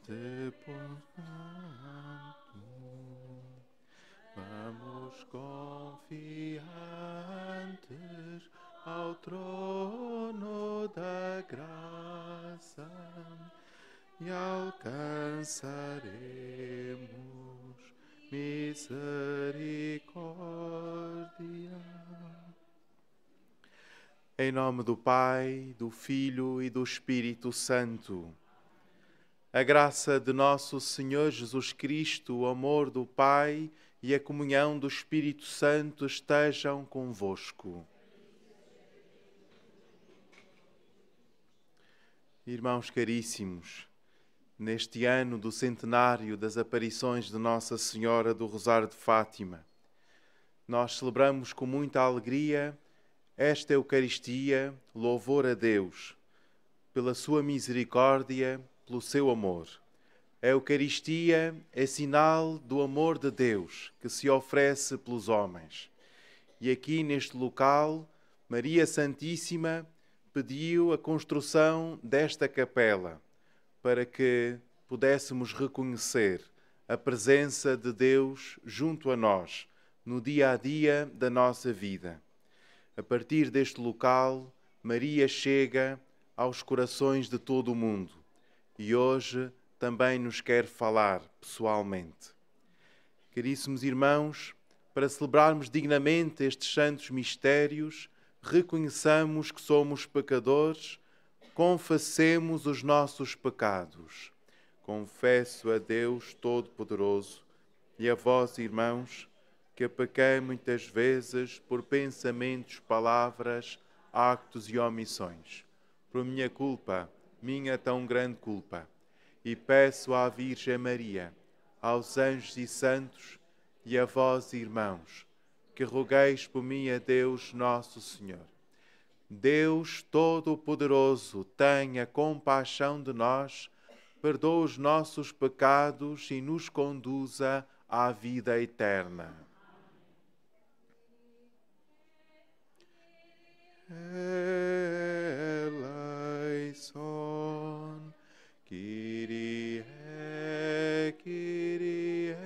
Este portanto, vamos confiantes ao trono da graça e alcançaremos misericórdia. Em nome do Pai, do Filho e do Espírito Santo. A graça de nosso Senhor Jesus Cristo, o amor do Pai e a comunhão do Espírito Santo estejam convosco. Irmãos caríssimos, neste ano do centenário das aparições de Nossa Senhora do Rosário de Fátima, nós celebramos com muita alegria esta Eucaristia, louvor a Deus, pela sua misericórdia, pelo seu amor. A Eucaristia é sinal do amor de Deus que se oferece pelos homens. E aqui neste local, Maria Santíssima pediu a construção desta capela para que pudéssemos reconhecer a presença de Deus junto a nós, no dia a dia da nossa vida. A partir deste local, Maria chega aos corações de todo o mundo e hoje também nos quer falar pessoalmente. Caríssimos irmãos, para celebrarmos dignamente estes santos mistérios, reconheçamos que somos pecadores, confessemos os nossos pecados. Confesso a Deus Todo-Poderoso e a vós, irmãos, que pequei muitas vezes por pensamentos, palavras, actos e omissões. Por minha culpa, minha tão grande culpa. E peço à Virgem Maria, aos anjos e santos e a vós, irmãos, que rogueis por mim a Deus Nosso Senhor. Deus Todo-Poderoso, tenha compaixão de nós, perdoa os nossos pecados e nos conduza à vida eterna. Eleison, Kyrie, Kyrie,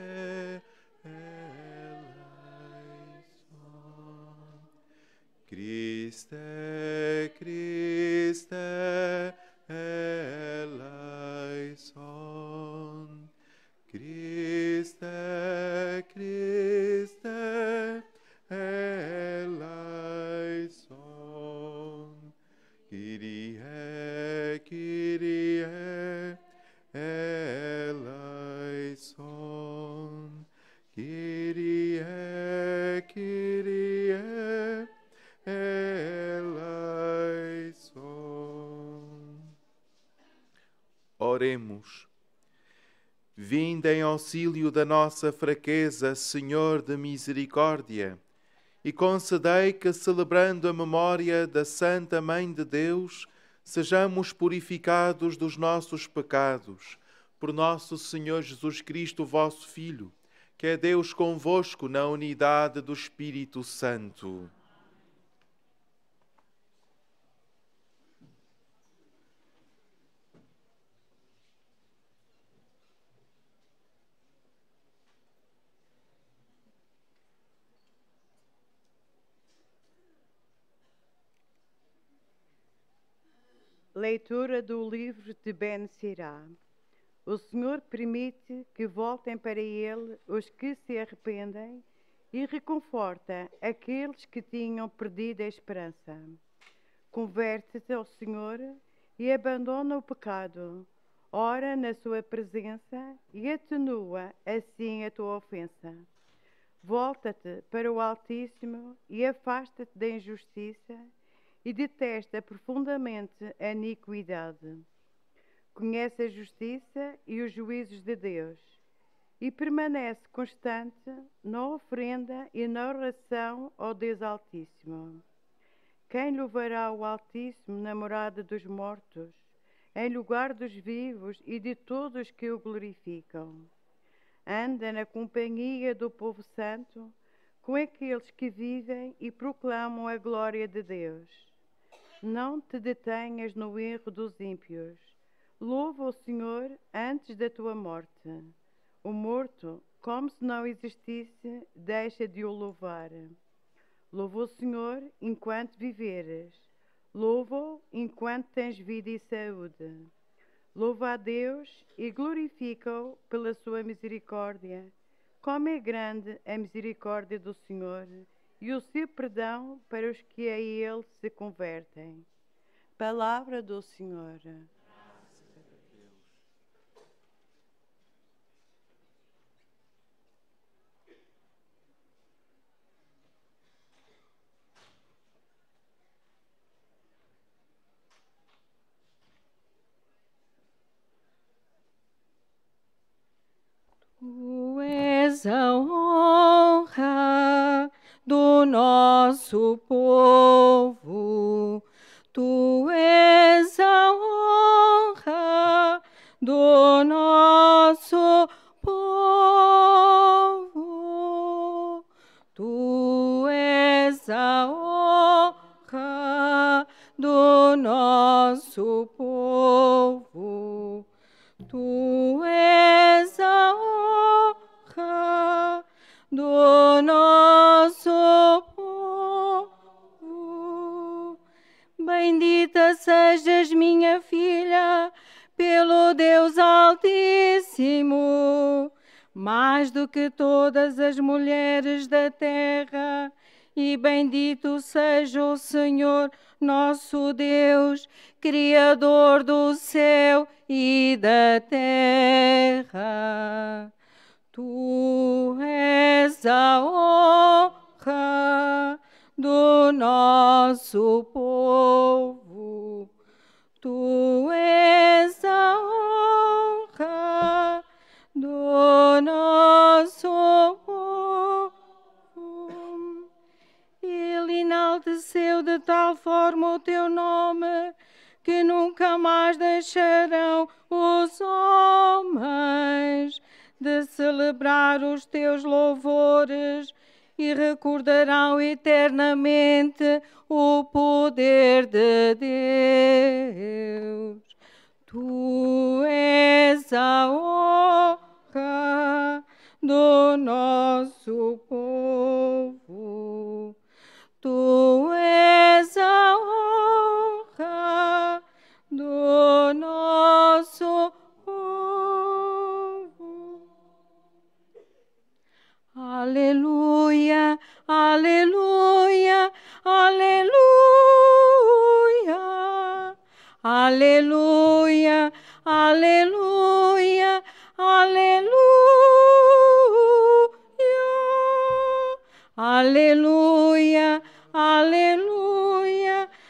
eleison. Christe, Christe, eleison. Christe, Christe, eleison. Kyrie, Kyrie, eleison. Kyrie, Kyrie, eleison. Oremos. Vinde em auxílio da nossa fraqueza, Senhor de misericórdia, e concedei que, celebrando a memória da Santa Mãe de Deus, sejamos purificados dos nossos pecados, por nosso Senhor Jesus Cristo, vosso Filho, que é Deus convosco na unidade do Espírito Santo. Leitura do livro de Ben Sirá. O Senhor permite que voltem para Ele os que se arrependem e reconforta aqueles que tinham perdido a esperança. Converte-te ao Senhor e abandona o pecado. Ora na sua presença e atenua assim a tua ofensa. Volta-te para o Altíssimo e afasta-te da injustiça e detesta profundamente a iniquidade. Conhece a justiça e os juízos de Deus e permanece constante na oferenda e na oração ao Deus Altíssimo. Quem louvará o Altíssimo na morada dos mortos, em lugar dos vivos e de todos que o glorificam? Anda na companhia do povo santo, com aqueles que vivem e proclamam a glória de Deus. Não te detenhas no erro dos ímpios, Louva o Senhor antes da tua morte. O morto, como se não existisse, deixa de o louvar. Louva o Senhor enquanto viveres. Louva-o enquanto tens vida e saúde. Louva a Deus e glorifica-o pela sua misericórdia. Como é grande a misericórdia do Senhor e o seu perdão para os que a Ele se convertem. Palavra do Senhor. Tu és a honra do nosso povo, tu és a honra do nosso povo, tu és a honra do nosso povo. Tu és a honra do nosso povo. Bendita sejas, minha filha, pelo Deus Altíssimo, mais do que todas as mulheres da terra. E bendito seja o Senhor, nosso Deus, Criador do céu e da terra. Tu és a honra do nosso povo. Tu és a honra do nosso povo. Ele enalteceu de tal forma o teu nome que nunca mais deixarão os homens de celebrar os teus louvores e recordarão eternamente o poder de Deus. Tu és a honra do nosso povo. Tu és a honra do nosso povo. Aleluia, aleluia, aleluia, aleluia, aleluia, aleluia, aleluia, aleluia,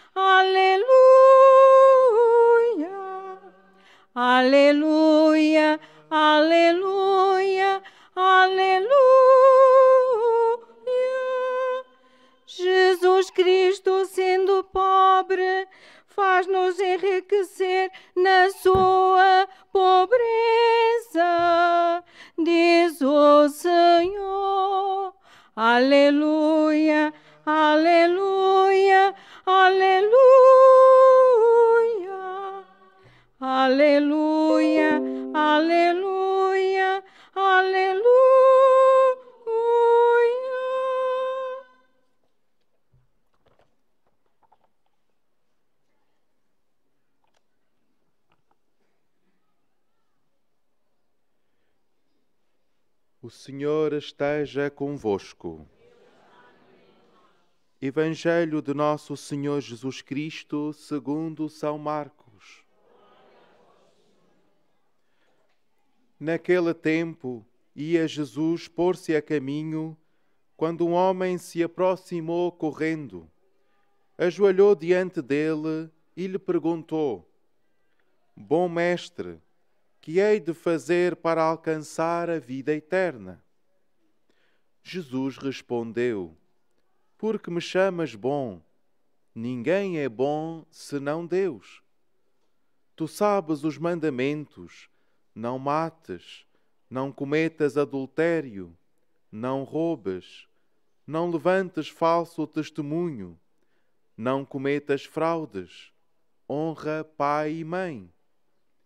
aleluia, aleluia, aleluia, aleluia. Jesus Cristo, sendo pobre, faz-nos enriquecer na sua pobreza, diz o Senhor. Aleluia, aleluia, aleluia, aleluia, aleluia, aleluia. O Senhor esteja convosco. Evangelho de Nosso Senhor Jesus Cristo, segundo São Marcos. Naquele tempo, ia Jesus pôr-se a caminho, quando um homem se aproximou correndo, ajoelhou diante dele e lhe perguntou: Bom mestre, que hei de fazer para alcançar a vida eterna? Jesus respondeu: Por que me chamas bom? Ninguém é bom senão Deus. Tu sabes os mandamentos: não mates, não cometas adultério, não roubes, não levantes falso testemunho, não cometas fraudes, honra pai e mãe.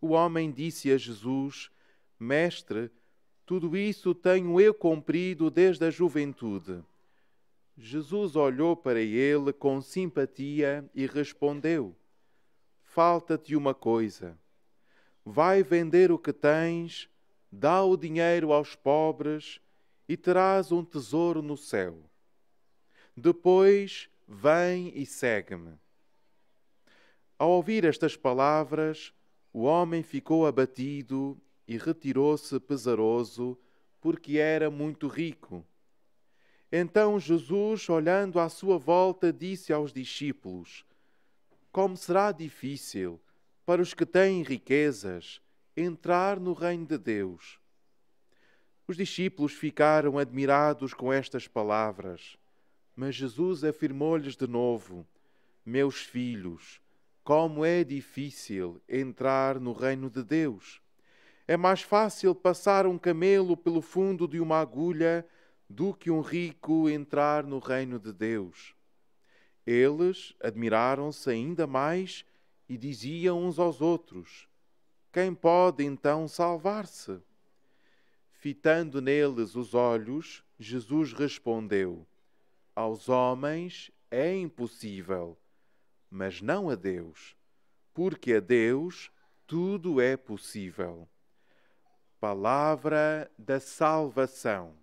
O homem disse a Jesus: Mestre, tudo isso tenho eu cumprido desde a juventude. Jesus olhou para ele com simpatia e respondeu: Falta-te uma coisa. Vai vender o que tens, dá o dinheiro aos pobres e terás um tesouro no céu. Depois, vem e segue-me. Ao ouvir estas palavras, o homem ficou abatido e retirou-se pesaroso, porque era muito rico. Então Jesus, olhando à sua volta, disse aos discípulos: Como será difícil para os que têm riquezas entrar no reino de Deus. Os discípulos ficaram admirados com estas palavras, mas Jesus afirmou-lhes de novo: Meus filhos, como é difícil entrar no reino de Deus. É mais fácil passar um camelo pelo fundo de uma agulha do que um rico entrar no reino de Deus. Eles admiraram-se ainda mais e diziam uns aos outros: Quem pode então salvar-se? Fitando neles os olhos, Jesus respondeu: Aos homens é impossível, mas não a Deus, porque a Deus tudo é possível. Palavra da salvação.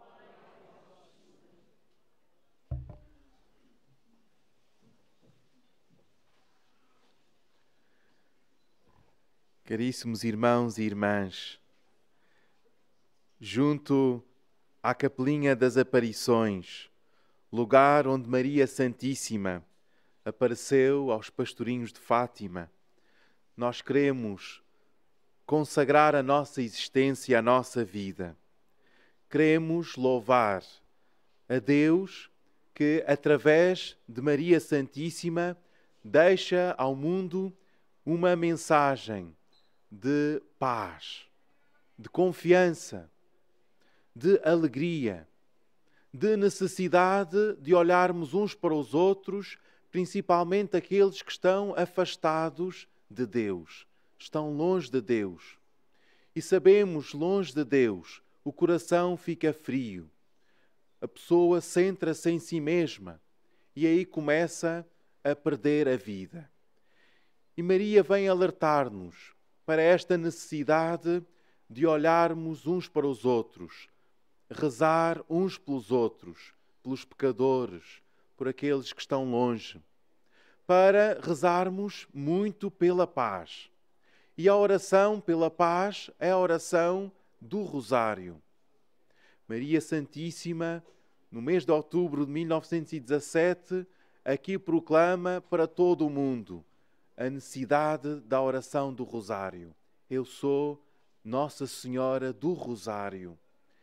Caríssimos irmãos e irmãs, junto à Capelinha das Aparições, lugar onde Maria Santíssima apareceu aos pastorinhos de Fátima, nós queremos consagrar a nossa existência, a nossa vida. Queremos louvar a Deus que, através de Maria Santíssima, deixa ao mundo uma mensagem de paz, de confiança, de alegria, de necessidade de olharmos uns para os outros, principalmente aqueles que estão afastados de Deus, estão longe de Deus. E sabemos, longe de Deus, o coração fica frio, a pessoa centra-se em si mesma e aí começa a perder a vida. E Maria vem alertar-nos para esta necessidade de olharmos uns para os outros, rezar uns pelos outros, pelos pecadores, por aqueles que estão longe, para rezarmos muito pela paz. E a oração pela paz é a oração do Rosário. Maria Santíssima, no mês de outubro de 1917, aqui proclama para todo o mundo a necessidade da oração do Rosário. Eu sou Nossa Senhora do Rosário.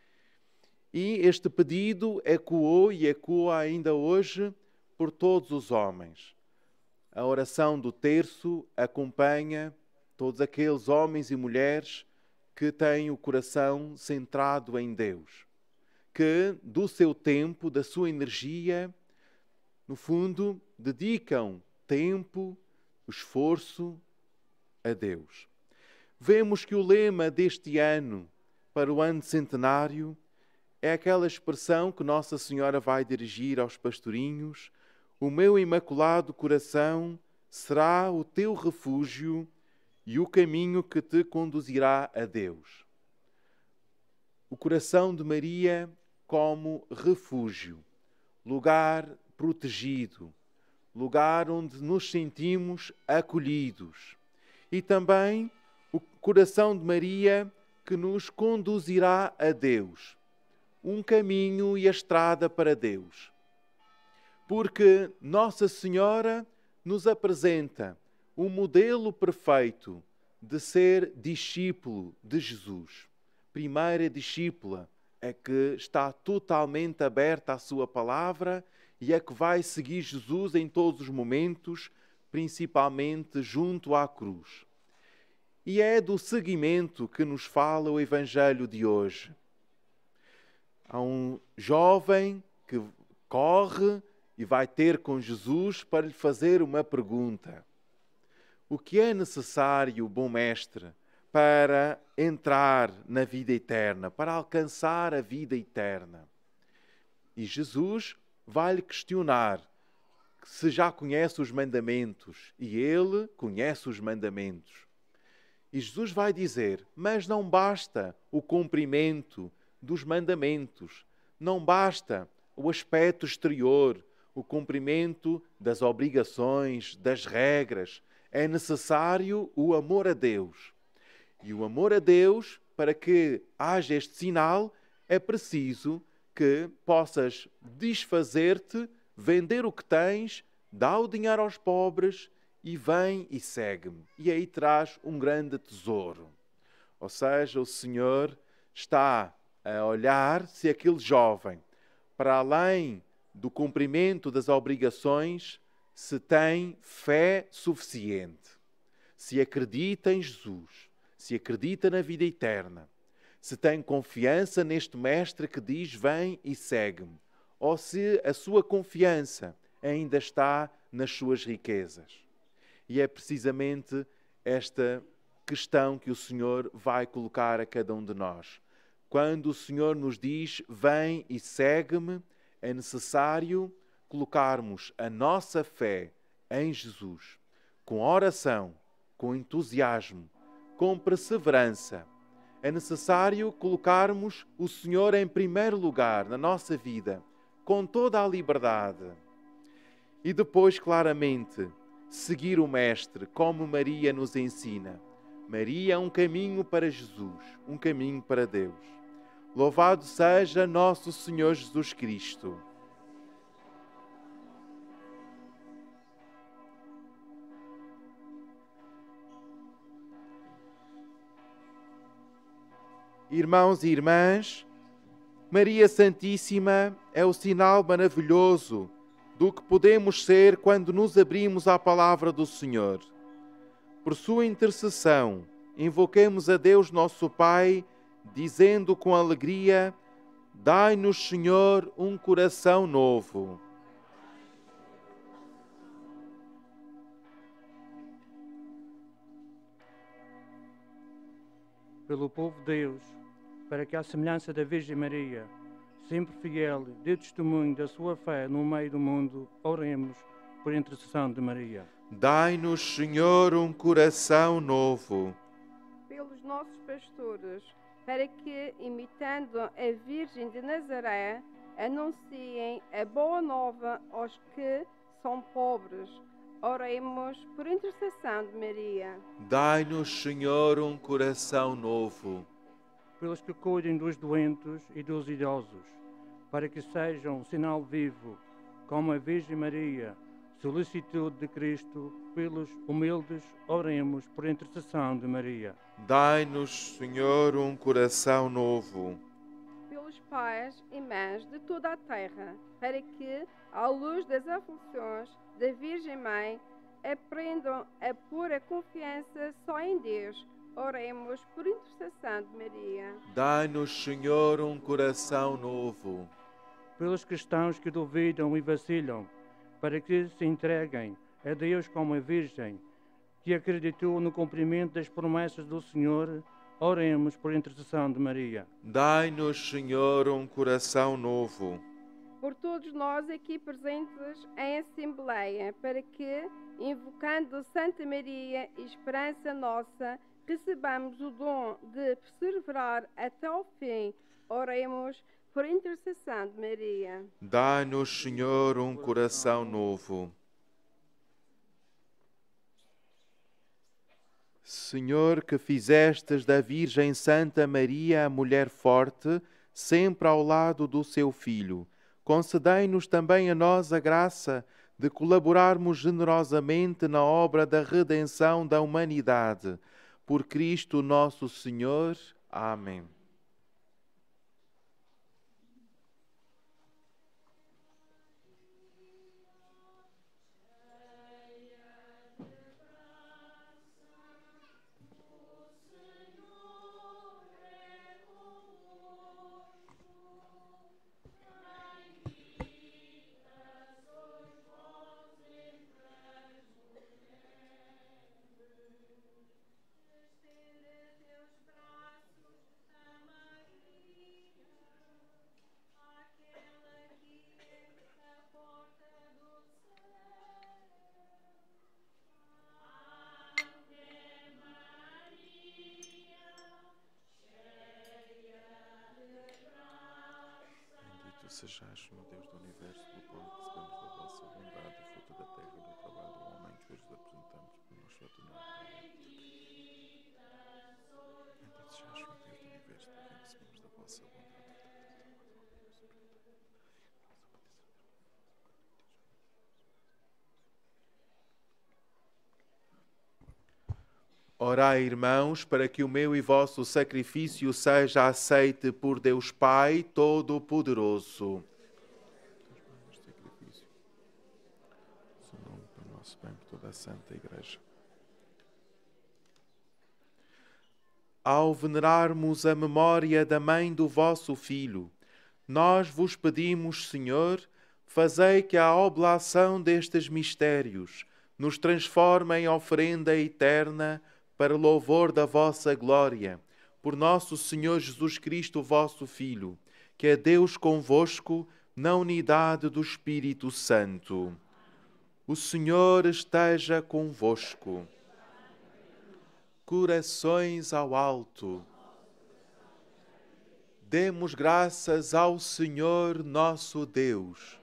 E este pedido ecoou e ecoa ainda hoje por todos os homens. A oração do terço acompanha todos aqueles homens e mulheres que têm o coração centrado em Deus, que do seu tempo, da sua energia, no fundo, dedicam tempo, esforço a Deus. Vemos que o lema deste ano, para o ano centenário, é aquela expressão que Nossa Senhora vai dirigir aos pastorinhos: o meu imaculado coração será o teu refúgio e o caminho que te conduzirá a Deus. O coração de Maria como refúgio, lugar protegido, lugar onde nos sentimos acolhidos. E também o coração de Maria que nos conduzirá a Deus. Um caminho e a estrada para Deus. Porque Nossa Senhora nos apresenta um modelo perfeito de ser discípulo de Jesus. Primeira discípula é que está totalmente aberta à sua palavra e é que vai seguir Jesus em todos os momentos, principalmente junto à cruz. E é do seguimento que nos fala o Evangelho de hoje. Há um jovem que corre e vai ter com Jesus para lhe fazer uma pergunta. o que é necessário, bom mestre, para entrar na vida eterna, para alcançar a vida eterna. E Jesus vai-lhe questionar se já conhece os mandamentos, e ele conhece os mandamentos. E Jesus vai dizer, mas não basta o cumprimento dos mandamentos, não basta o aspecto exterior, o cumprimento das obrigações, das regras. É necessário o amor a Deus. E o amor a Deus, para que haja este sinal, é preciso que possas desfazer-te, vender o que tens, dá o dinheiro aos pobres e vem e segue-me. E aí traz um grande tesouro. Ou seja, o Senhor está a olhar se aquele jovem, para além do cumprimento das obrigações, se tem fé suficiente, se acredita em Jesus, se acredita na vida eterna, se tem confiança neste Mestre que diz, vem e segue-me, ou se a sua confiança ainda está nas suas riquezas. E é precisamente esta questão que o Senhor vai colocar a cada um de nós. Quando o Senhor nos diz, vem e segue-me, é necessário colocarmos a nossa fé em Jesus, com oração, com entusiasmo, com perseverança. É necessário colocarmos o Senhor em primeiro lugar na nossa vida, com toda a liberdade. E depois, claramente, seguir o Mestre, como Maria nos ensina. Maria é um caminho para Jesus, um caminho para Deus. Louvado seja nosso Senhor Jesus Cristo. Irmãos e irmãs, Maria Santíssima é o sinal maravilhoso do que podemos ser quando nos abrimos à palavra do Senhor. Por sua intercessão, invoquemos a Deus nosso Pai, dizendo com alegria, dai-nos, Senhor, um coração novo. Pelo povo de Deus, para que, à semelhança da Virgem Maria, sempre fiel, dê testemunho da sua fé no meio do mundo, oremos por intercessão de Maria. Dai-nos, Senhor, um coração novo. Pelos nossos pastores, para que, imitando a Virgem de Nazaré, anunciem a boa nova aos que são pobres. Oremos por intercessão de Maria. Dai-nos, Senhor, um coração novo. Pelos que cuidem dos doentes e dos idosos, para que sejam um sinal vivo, como a Virgem Maria, solicitude de Cristo, pelos humildes, oremos por intercessão de Maria. Dai-nos, Senhor, um coração novo. Pelos pais e mães de toda a terra, para que, à luz das aflições da Virgem Mãe, aprendam a pôr a confiança só em Deus. Oremos por intercessão de Maria. Dai-nos, Senhor, um coração novo. Pelos cristãos que duvidam e vacilam, para que se entreguem a Deus como a Virgem, que acreditou no cumprimento das promessas do Senhor, oremos por intercessão de Maria. Dai-nos, Senhor, um coração novo. Por todos nós aqui presentes em Assembleia, para que, invocando Santa Maria, esperança nossa, recebamos o dom de perseverar até ao fim. Oremos por intercessão de Maria. Dai-nos, Senhor, um coração novo. Senhor, que fizestes da Virgem Santa Maria a mulher forte, sempre ao lado do seu Filho, concedei-nos também a nós a graça de colaborarmos generosamente na obra da redenção da humanidade. Por Cristo nosso Senhor. Amém. sejais, meu Deus do universo, pelo qual recebemos da vossa bondade, o fruto da terra e do trabalho do homem, que hoje vos apresentamos por nós só tu não. Bendito sejais, meu Deus do universo, pelo qual recebemos da vossa bondade. Orai, irmãos, para que o meu e vosso sacrifício seja aceite por Deus Pai Todo-Poderoso. Sacrifício, seu nome para o nosso bem, por toda a Santa Igreja. Ao venerarmos a memória da mãe do vosso Filho, nós vos pedimos, Senhor, fazei que a oblação destes mistérios nos transforme em oferenda eterna para louvor da vossa glória, por nosso Senhor Jesus Cristo, vosso Filho, que é Deus convosco, na unidade do Espírito Santo. O Senhor esteja convosco. Corações ao alto. Demos graças ao Senhor nosso Deus.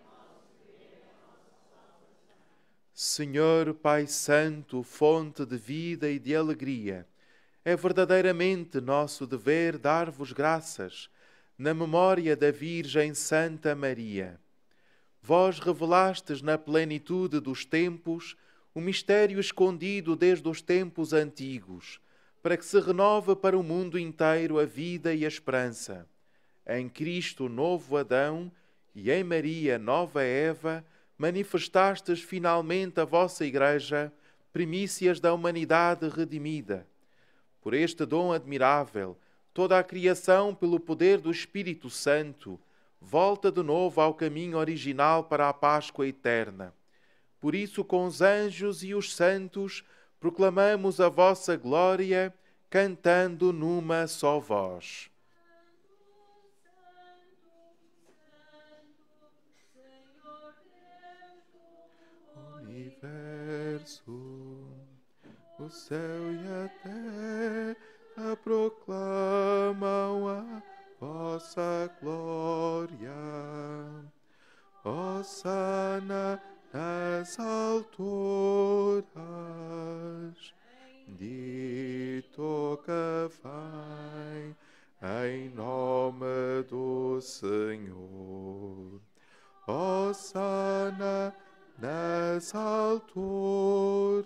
Senhor Pai Santo, fonte de vida e de alegria, é verdadeiramente nosso dever dar-vos graças na memória da Virgem Santa Maria. Vós revelastes na plenitude dos tempos o mistério escondido desde os tempos antigos, para que se renove para o mundo inteiro a vida e a esperança. Em Cristo, novo Adão, e em Maria, nova Eva, manifestastes finalmente a vossa Igreja, primícias da humanidade redimida. Por este dom admirável, toda a criação, pelo poder do Espírito Santo, volta de novo ao caminho original para a Páscoa eterna. Por isso, com os anjos e os santos, proclamamos a vossa glória, cantando numa só voz. Universo, o céu e a terra proclamam a vossa glória. Hosana nas alturas, dito que vem em nome do Senhor. Hosana nas alturas.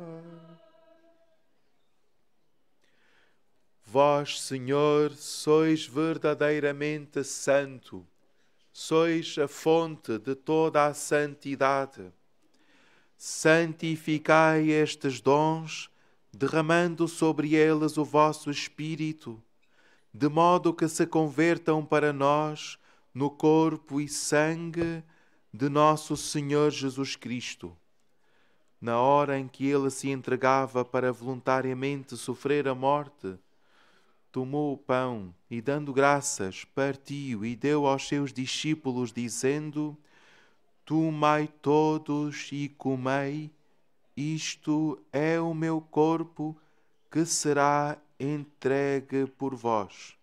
Vós, Senhor, sois verdadeiramente santo, sois a fonte de toda a santidade. Santificai estes dons, derramando sobre eles o vosso Espírito, de modo que se convertam para nós no corpo e sangue de nosso Senhor Jesus Cristo. Na hora em que ele se entregava para voluntariamente sofrer a morte, tomou o pão e, dando graças, partiu e deu aos seus discípulos, dizendo: Tomai todos e comei, isto é o meu corpo que será entregue por vós.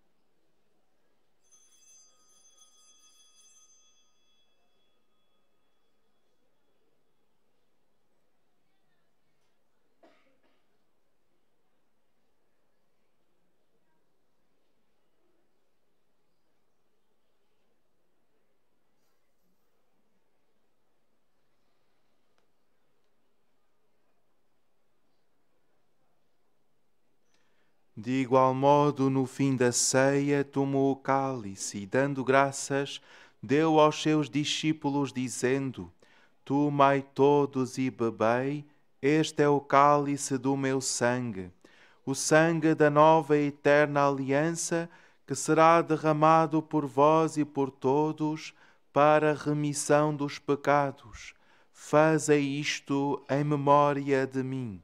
De igual modo, no fim da ceia, tomou o cálice e, dando graças, deu aos seus discípulos, dizendo: Tomai todos e bebei, este é o cálice do meu sangue, o sangue da nova e eterna aliança, que será derramado por vós e por todos para a remissão dos pecados. Fazei isto em memória de mim.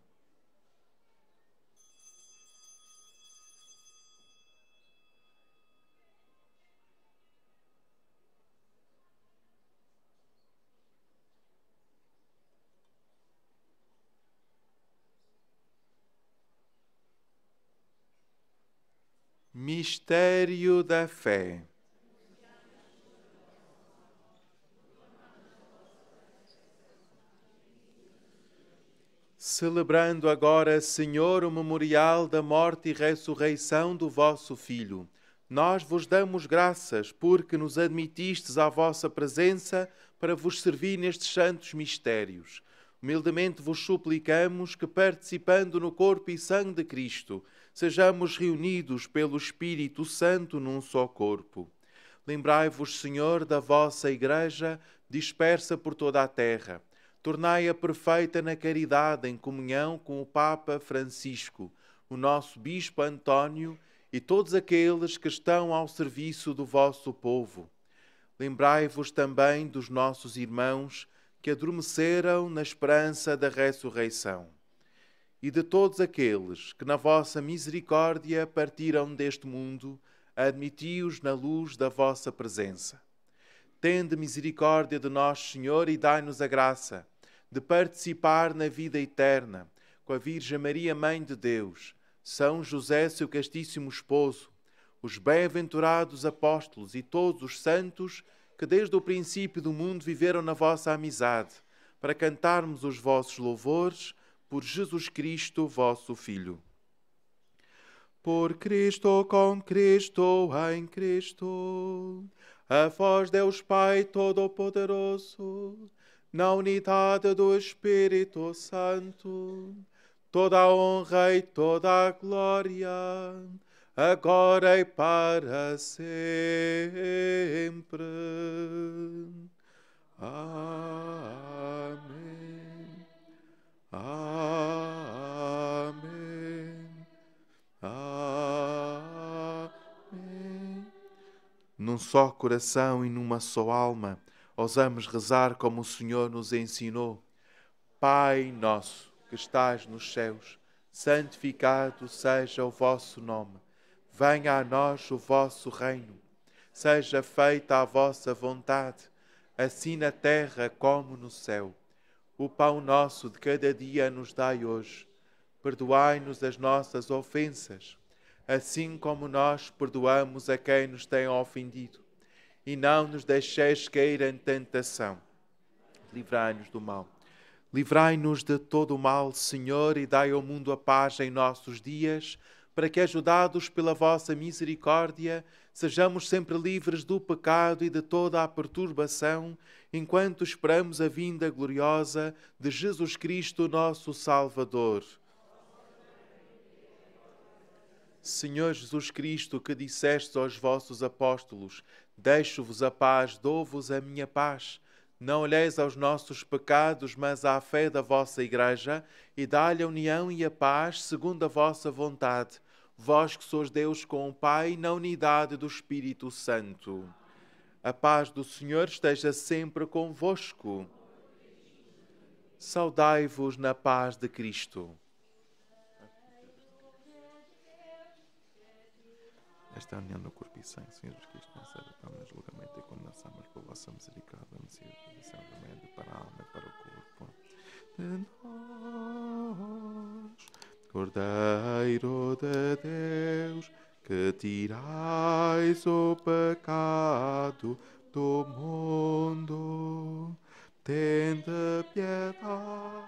Mistério da fé. Celebrando agora, Senhor, o memorial da morte e ressurreição do vosso Filho, nós vos damos graças porque nos admitistes à vossa presença para vos servir nestes santos mistérios. Humildemente vos suplicamos que, participando no corpo e sangue de Cristo, sejamos reunidos pelo Espírito Santo num só corpo. Lembrai-vos, Senhor, da vossa Igreja dispersa por toda a terra. Tornai-a perfeita na caridade, em comunhão com o Papa Francisco, o nosso Bispo António e todos aqueles que estão ao serviço do vosso povo. Lembrai-vos também dos nossos irmãos que adormeceram na esperança da ressurreição e de todos aqueles que na vossa misericórdia partiram deste mundo, admiti-os na luz da vossa presença. Tende misericórdia de nós, Senhor, e dai-nos a graça de participar na vida eterna com a Virgem Maria, Mãe de Deus, São José, seu castíssimo esposo, os bem-aventurados apóstolos e todos os santos que desde o princípio do mundo viveram na vossa amizade, para cantarmos os vossos louvores por Jesus Cristo, vosso Filho. Por Cristo, com Cristo, em Cristo, a vós Deus Pai Todo-Poderoso, na unidade do Espírito Santo, toda a honra e toda a glória, agora e para sempre. Amém. Amém. Amém. Num só coração e numa só alma, ousamos rezar como o Senhor nos ensinou. Pai nosso, que estás nos céus, santificado seja o vosso nome. Venha a nós o vosso reino. Seja feita a vossa vontade, assim na terra como no céu. O pão nosso de cada dia nos dai hoje. Perdoai-nos as nossas ofensas, assim como nós perdoamos a quem nos tem ofendido. E não nos deixeis cair em tentação. Livrai-nos do mal. Livrai-nos de todo o mal, Senhor, e dai ao mundo a paz em nossos dias, para que, ajudados pela vossa misericórdia, sejamos sempre livres do pecado e de toda a perturbação, enquanto esperamos a vinda gloriosa de Jesus Cristo, nosso Salvador. Senhor Jesus Cristo, que dissestes aos vossos apóstolos: deixo-vos a paz, dou-vos a minha paz. Não olheis aos nossos pecados, mas à fé da vossa Igreja, e dá-lhe a união e a paz, segundo a vossa vontade. Vós que sois Deus com o Pai, na unidade do Espírito Santo. A paz do Senhor esteja sempre convosco. Saudai-vos na paz de Cristo. Esta é a união no corpo e sangue, Senhor Jesus Cristo, não serve para o julgamento e condenação, mas por vossa misericórdia, misericórdia, remédio para a alma e para o corpo de nós. Cordeiro de Deus, que tirais o pecado do mundo, tende piedade.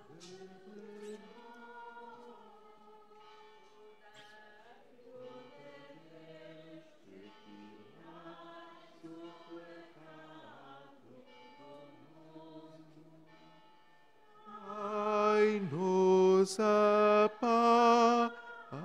Dai-nos a paz.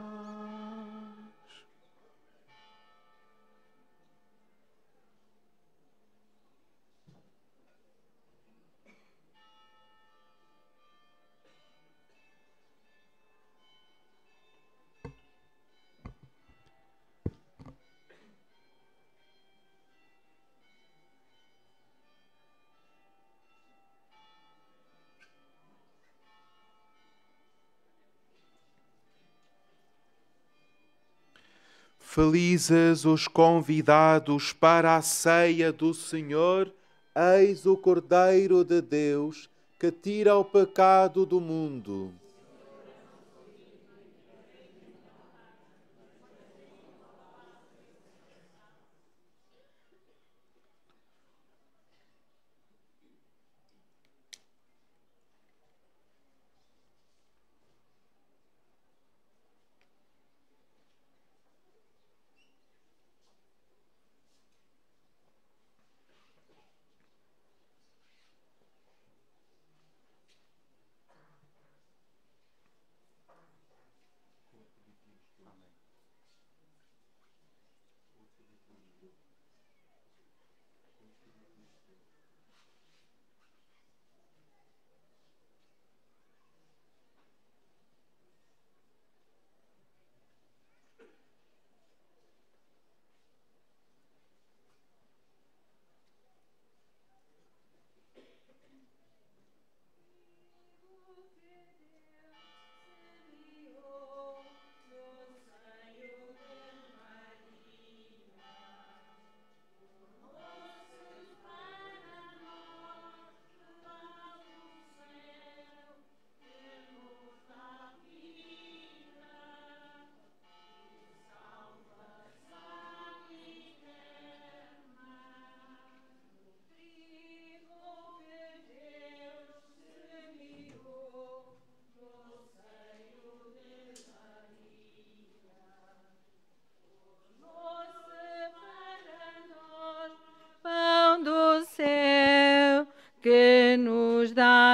Felizes os convidados para a ceia do Senhor, eis o Cordeiro de Deus, que tira o pecado do mundo.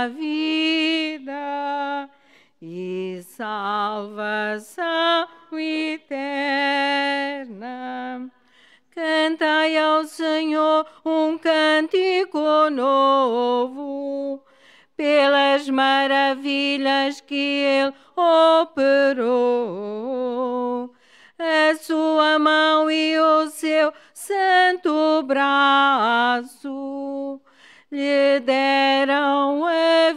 dá vida e salvação eterna. Cantai ao Senhor um cântico novo, pelas maravilhas que Ele operou. A sua mão e o seu santo braço lhe deram a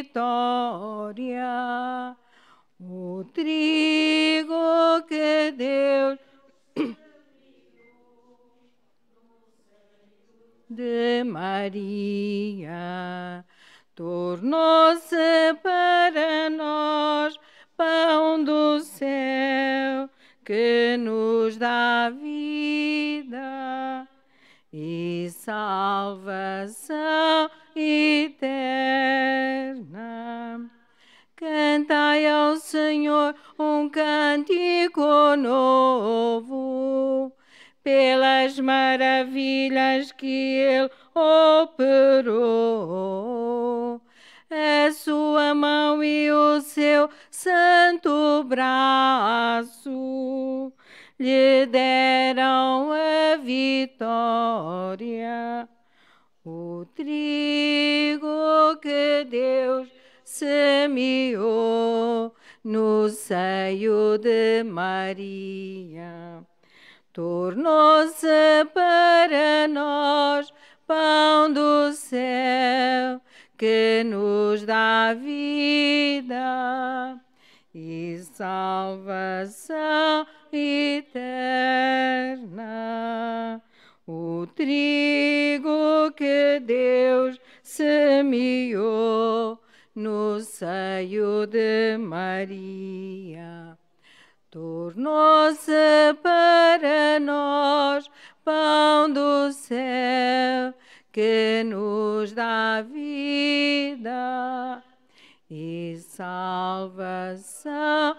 vitória. O trigo que Deus de Maria tornou-se para nós pão do céu que nos dá vida e salvação eterna. Cantai ao Senhor um cântico novo, pelas maravilhas que Ele operou. A sua mão e o seu santo braço lhe deram a vitória. O trigo que Deus semeou no seio de Maria tornou-se para nós pão do céu que nos dá vida e salvação eterna. O trigo que Deus semeou no seio de Maria tornou-se para nós pão do céu que nos dá vida e salvação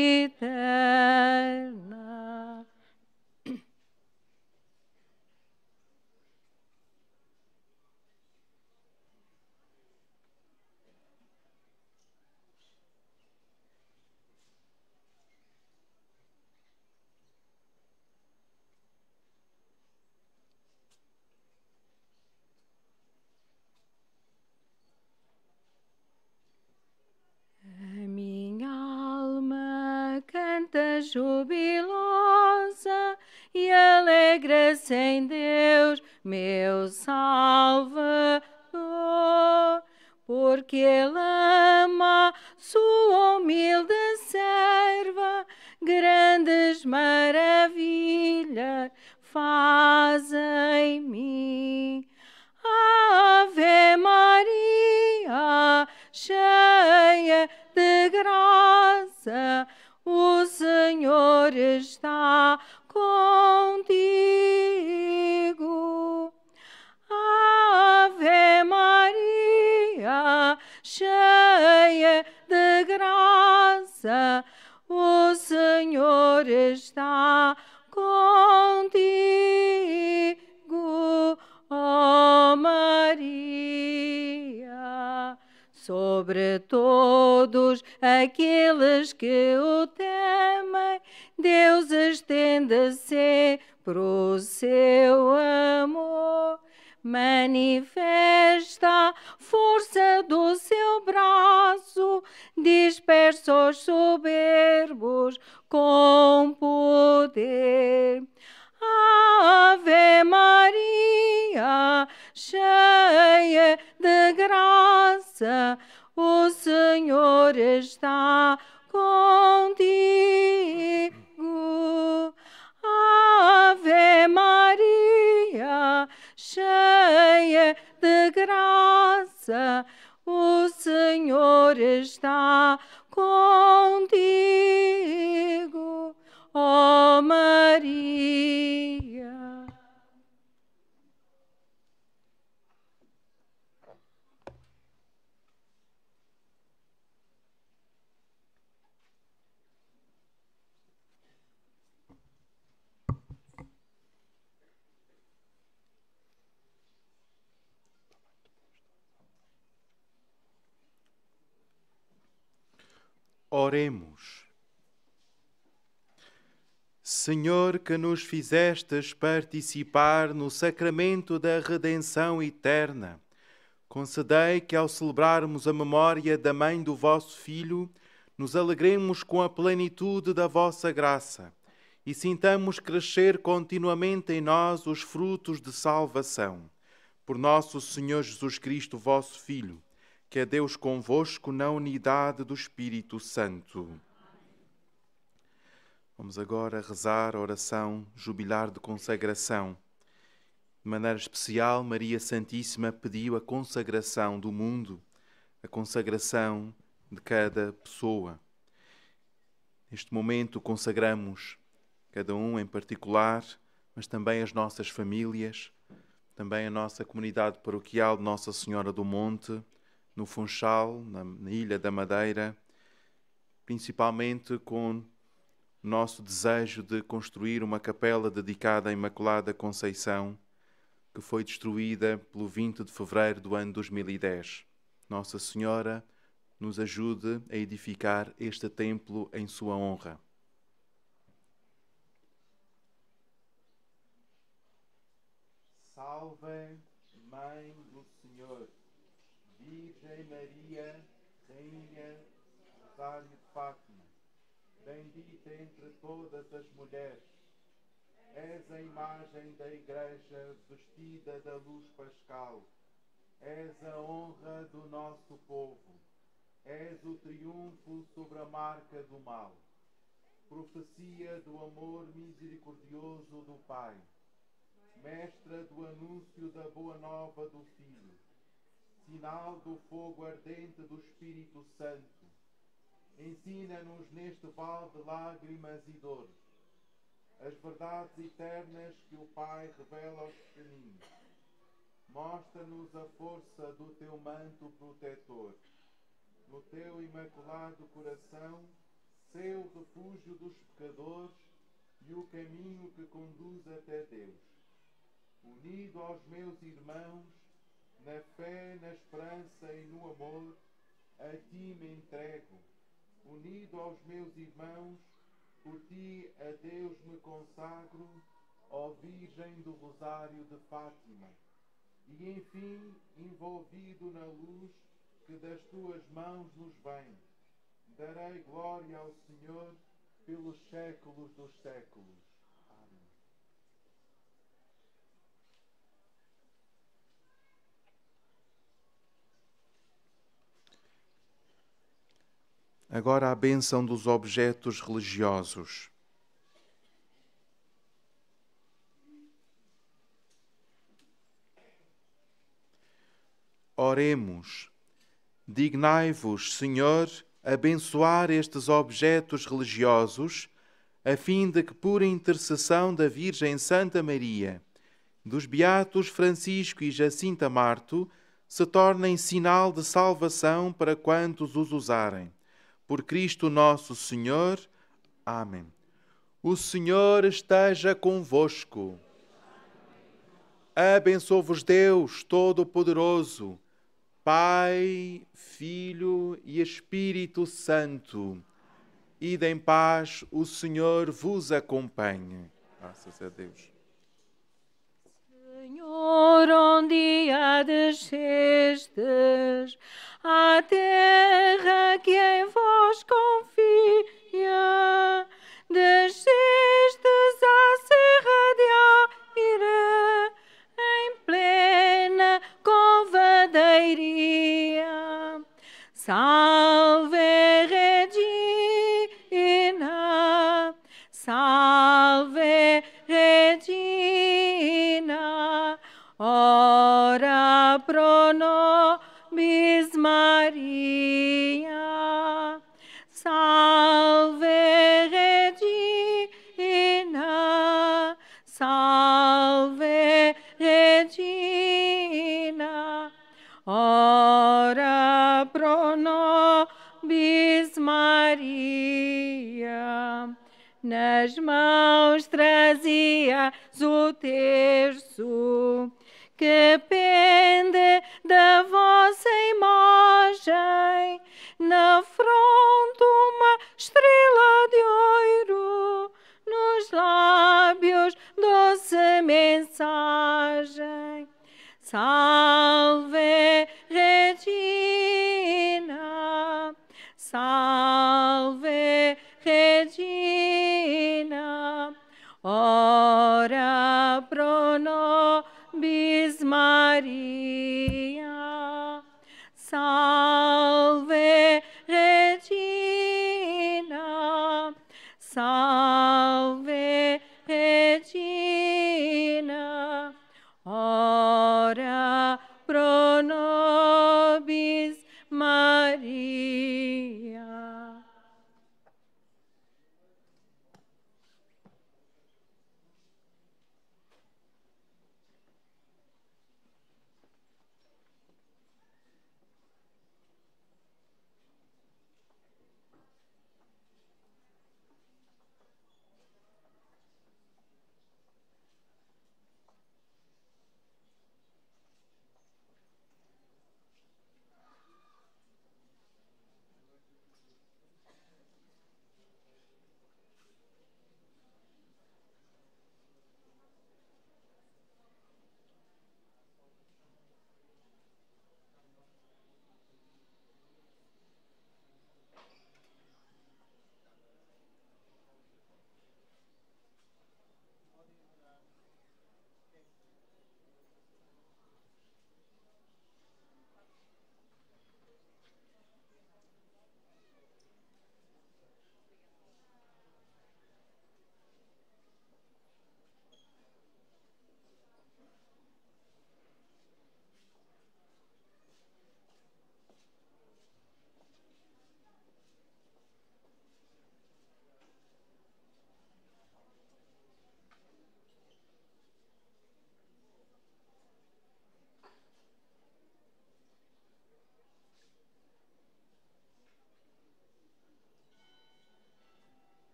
eterna. Canta jubilosa e alegra-se em Deus, meu Salvador, porque Ele ama sua humilde serva, grandes maravilhas faz em mim. Ave Maria, cheia de graça, o Senhor está contigo. Ave Maria, cheia de graça, o Senhor está contigo. Ó Maria, sobre todos aqueles que o temem, Deus estende sempre o seu amor. Manifesta a força do seu braço, dispersa os soberbos com poder. Ave Maria, cheia de graça, o Senhor está contigo. Ave Maria, cheia de graça, o Senhor está contigo. Ó Maria. Oremos. Senhor, que nos fizestes participar no sacramento da redenção eterna, concedei que, ao celebrarmos a memória da mãe do vosso Filho, nos alegremos com a plenitude da vossa graça e sintamos crescer continuamente em nós os frutos de salvação. Por nosso Senhor Jesus Cristo, vosso Filho, que é Deus convosco na unidade do Espírito Santo. Vamos agora rezar a oração jubilar de consagração. De maneira especial, Maria Santíssima pediu a consagração do mundo, a consagração de cada pessoa. Neste momento consagramos cada um em particular, mas também as nossas famílias, também a nossa comunidade paroquial de Nossa Senhora do Monte, no Funchal, na Ilha da Madeira, principalmente com o nosso desejo de construir uma capela dedicada à Imaculada Conceição, que foi destruída pelo 20 de fevereiro do ano 2010. Nossa Senhora nos ajude a edificar este templo em sua honra. Salve, Mãe do Senhor, Virgem Maria, Rainha do Rosário de Fátima, bendita entre todas as mulheres, és a imagem da Igreja vestida da luz pascal, és a honra do nosso povo, és o triunfo sobre a marca do mal, profecia do amor misericordioso do Pai, mestra do anúncio da boa nova do Filho, sinal do fogo ardente do Espírito Santo. Ensina-nos neste vale de lágrimas e dores as verdades eternas que o Pai revela aos pequeninos. Mostra-nos a força do teu manto protetor. No teu imaculado coração, sê o refúgio dos pecadores e o caminho que conduz até Deus. Unido aos meus irmãos, na fé, na esperança e no amor, a ti me entrego. Unido aos meus irmãos, por ti a Deus me consagro, ó Virgem do Rosário de Fátima. E enfim, envolvido na luz que das tuas mãos nos vem, darei glória ao Senhor pelos séculos dos séculos. Amém. Agora a bênção dos objetos religiosos. Oremos. Dignai-vos, Senhor, abençoar estes objetos religiosos, a fim de que, por intercessão da Virgem Santa Maria, dos Beatos Francisco e Jacinta Marto, se tornem sinal de salvação para quantos os usarem. Por Cristo nosso Senhor. Amém. O Senhor esteja convosco. Abençoe-vos Deus Todo-Poderoso, Pai, Filho e Espírito Santo. Ide em paz, o Senhor vos acompanhe. Graças a Deus. Senhor, onde há descestes à terra que em vós confia, descestes à serra de Aire, em plena covadeiria. Salve Regina, salve Regina, ora pro nobis Maria. Salve Regina, salve Regina, ora pro nobis Maria. Nas mãos trazias o terço que pende da vossa imagem, na fronte uma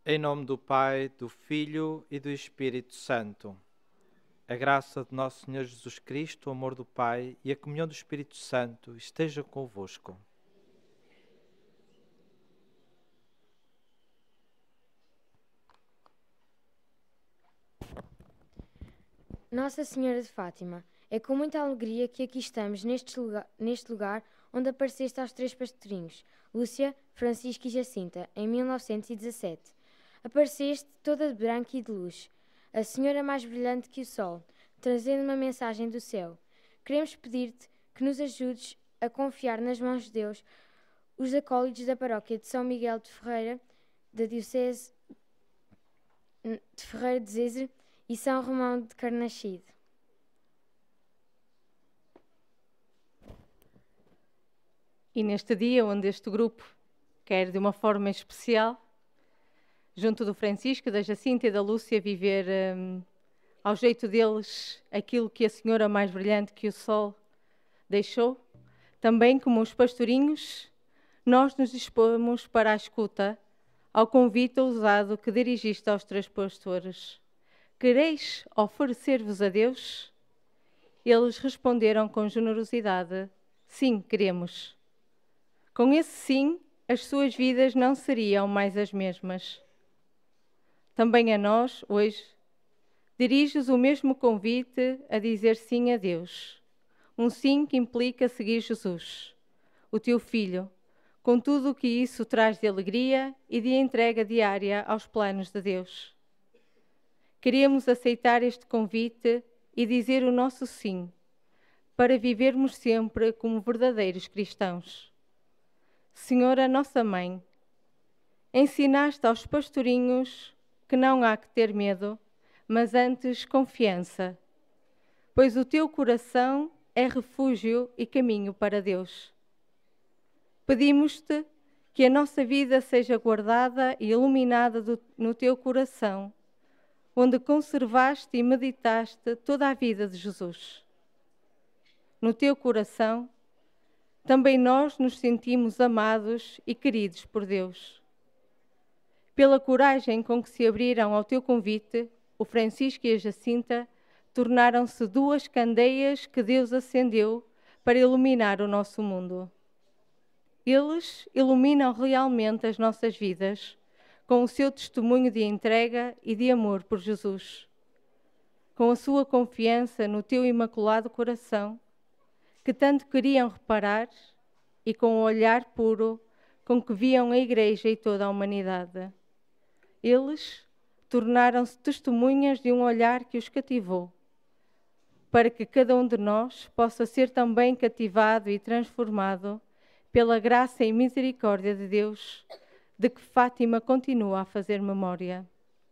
Em nome do Pai, do Filho e do Espírito Santo. A graça de nosso Senhor Jesus Cristo, o amor do Pai e a comunhão do Espírito Santo estejam convosco. Nossa Senhora de Fátima, é com muita alegria que aqui estamos neste lugar onde apareceste aos 3 pastorinhos, Lúcia, Francisco e Jacinta, em 1917. Apareceste toda de branco e de luz, a Senhora mais brilhante que o sol, trazendo uma mensagem do céu. Queremos pedir-te que nos ajudes a confiar nas mãos de Deus os acólitos da paróquia de São Miguel de Ferreira, da Diocese de Ferreira de Zezer e São Romão de Carnaxide. E neste dia, onde este grupo quer, de uma forma especial, junto do Francisco, da Jacinta e da Lúcia, viver ao jeito deles aquilo que a Senhora mais brilhante que o sol deixou, também como os pastorinhos, nós nos dispomos para a escuta ao convite ousado que dirigiste aos 3 pastores. Quereis oferecer-vos a Deus? Eles responderam com generosidade: sim, queremos. Com esse sim, as suas vidas não seriam mais as mesmas. Também a nós, hoje, diriges o mesmo convite a dizer sim a Deus. Um sim que implica seguir Jesus, o teu Filho, com tudo o que isso traz de alegria e de entrega diária aos planos de Deus. Queremos aceitar este convite e dizer o nosso sim, para vivermos sempre como verdadeiros cristãos. Senhora nossa Mãe, ensinaste aos pastorinhos que não há que ter medo, mas antes confiança, pois o teu coração é refúgio e caminho para Deus. Pedimos-te que a nossa vida seja guardada e iluminada no teu coração, onde conservaste e meditaste toda a vida de Jesus. No teu coração, também nós nos sentimos amados e queridos por Deus. Pela coragem com que se abriram ao teu convite, o Francisco e a Jacinta tornaram-se 2 candeias que Deus acendeu para iluminar o nosso mundo. Eles iluminam realmente as nossas vidas com o seu testemunho de entrega e de amor por Jesus, com a sua confiança no teu imaculado coração, que tanto queriam reparar, e com o olhar puro com que viam a Igreja e toda a humanidade. Eles tornaram-se testemunhas de um olhar que os cativou, para que cada um de nós possa ser também cativado e transformado pela graça e misericórdia de Deus, de que Fátima continua a fazer memória.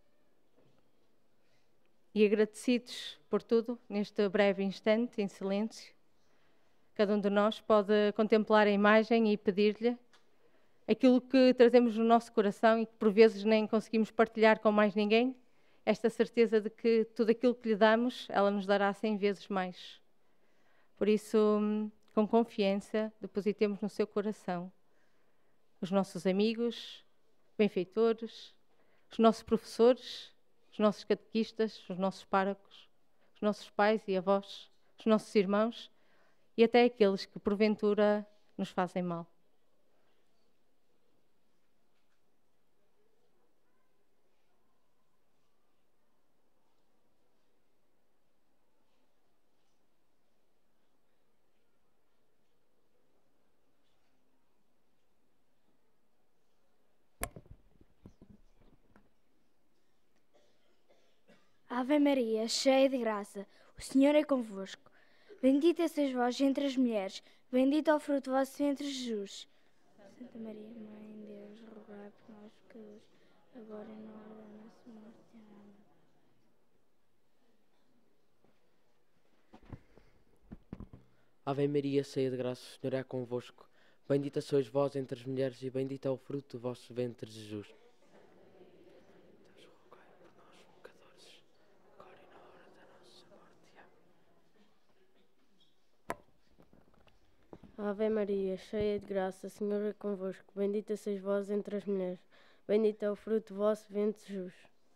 E agradecidos por tudo, neste breve instante, em silêncio, cada um de nós pode contemplar a imagem e pedir-lhe aquilo que trazemos no nosso coração e que por vezes nem conseguimos partilhar com mais ninguém, esta certeza de que tudo aquilo que lhe damos, ela nos dará 100 vezes mais. Por isso, com confiança, depositemos no seu coração os nossos amigos, benfeitores, os nossos professores, os nossos catequistas, os nossos párocos, os nossos pais e avós, os nossos irmãos e até aqueles que porventura nos fazem mal. Ave Maria, cheia de graça, o Senhor é convosco. Bendita sois vós entre as mulheres, bendito é o fruto do vosso ventre, Jesus. Santa Maria, Mãe de Deus, rogai por nós pecadores, agora e na hora da nossa morte. Amém. Ave Maria, cheia de graça, o Senhor é convosco. Bendita sois vós entre as mulheres e bendito é o fruto do vosso ventre, Jesus. Ave Maria, cheia de graça, o Senhor é convosco. Bendita sois vós entre as mulheres. bendito é o fruto do vosso ventre, Jesus.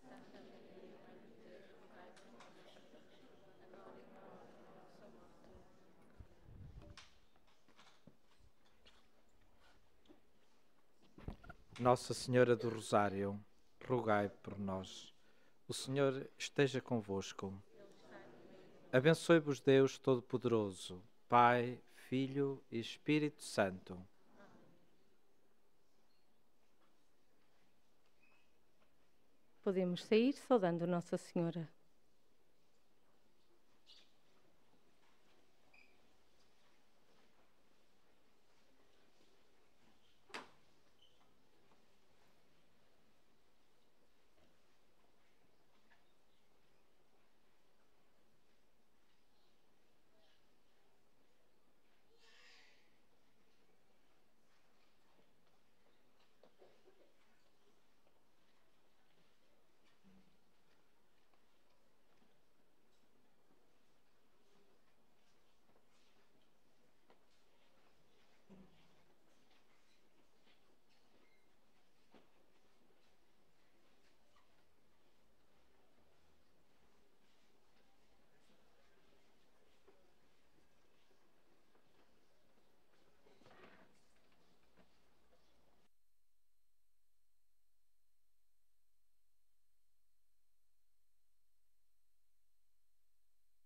Nossa Senhora do Rosário, rogai por nós. O Senhor esteja convosco. Abençoe-vos Deus Todo-Poderoso, Pai, Filho e Espírito Santo. Podemos sair saudando Nossa Senhora.